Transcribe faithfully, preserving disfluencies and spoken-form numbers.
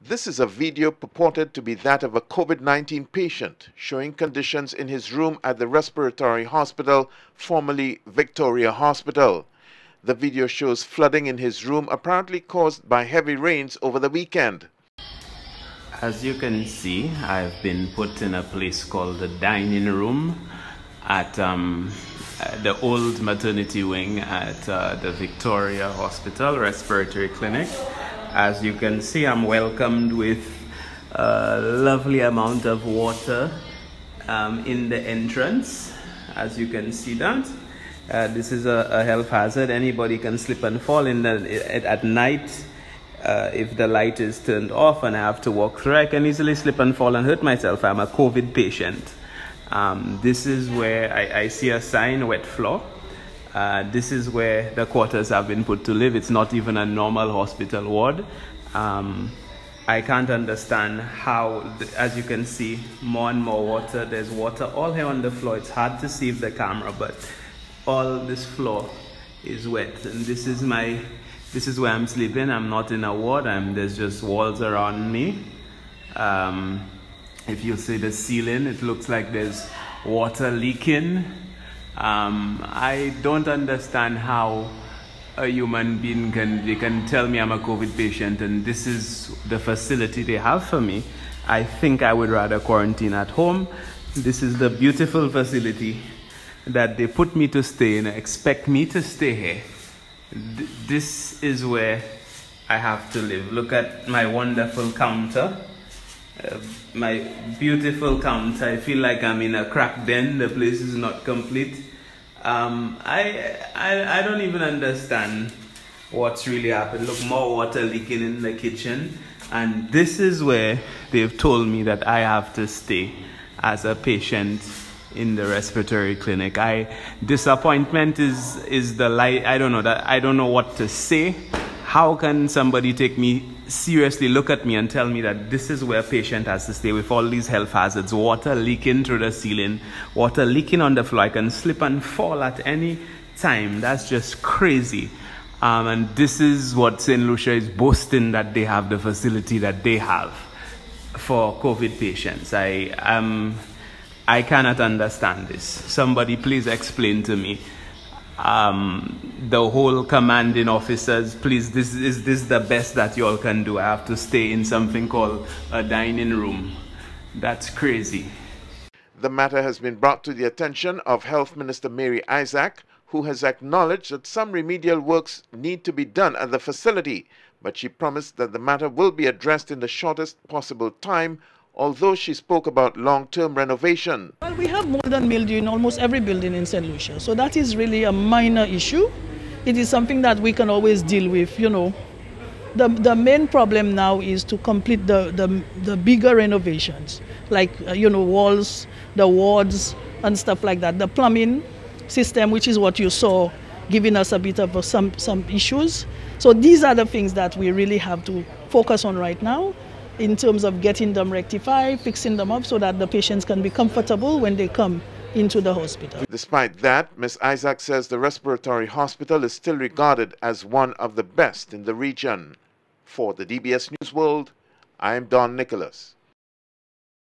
This is a video purported to be that of a COVID nineteen patient showing conditions in his room at the Respiratory Hospital, formerly Victoria Hospital. The video shows flooding in his room apparently caused by heavy rains over the weekend. As you can see, I've been put in a place called the dining room at um, the old maternity wing at uh, the Victoria Hospital Respiratory Clinic. As you can see, I'm welcomed with a lovely amount of water um, in the entrance. As you can see that. Uh, this is a, a health hazard. Anybody can slip and fall in the, at, at night. Uh, if the light is turned off and I have to walk through, I can easily slip and fall and hurt myself. I'm a COVID patient. Um, this is where I, I see a sign, wet floor. Uh, this is where the quarters have been put to live. It's not even a normal hospital ward. Um, I can't understand how, as you can see, more and more water. There's water all here on the floor. It's hard to see with the camera, but all this floor is wet. And this is my, this is where I'm sleeping. I'm not in a ward. I'm, there's just walls around me. Um, if you see the ceiling, it looks like there's water leaking. Um, I don't understand how a human being can, they can tell me I'm a COVID patient and this is the facility they have for me. I think I would rather quarantine at home. This is the beautiful facility that they put me to stay in, expect me to stay here. Th this is where I have to live. Look at my wonderful counter. Uh, my beautiful counter. I feel like I'm in a crack den. The place is not complete. Um, I, I I don't even understand what's really happened. Look, more water leaking in the kitchen, and this is where they've told me that I have to stay as a patient in the respiratory clinic. I disappointment is is the light. I don't know that. I don't know what to say. How can somebody take me seriously, look at me and tell me that this is where a patient has to stay with all these health hazards, water leaking through the ceiling, water leaking on the floor. I can slip and fall at any time. That's just crazy. Um, and this is what Saint Lucia is boasting, that they have the facility that they have for COVID patients. I um, I cannot understand this. Somebody please explain to me. Um, the whole commanding officers, please, this is this the best that you all can do? I have to stay in something called a dining room. That's crazy. The matter has been brought to the attention of Health Minister Mary Isaac, who has acknowledged that some remedial works need to be done at the facility, but she promised that the matter will be addressed in the shortest possible time, although she spoke about long-term renovation. Well, we have mold and mildew in almost every building in Saint Lucia, so that is really a minor issue. It is something that we can always deal with, you know. The, the main problem now is to complete the, the, the bigger renovations, like, uh, you know, walls, the wards, and stuff like that. The plumbing system, which is what you saw, giving us a bit of some, some issues. So these are the things that we really have to focus on right now, in terms of getting them rectified, fixing them up so that the patients can be comfortable when they come into the hospital. Despite that, Miz Isaac says the respiratory hospital is still regarded as one of the best in the region. For the D B S News World, I am Don Nicholas.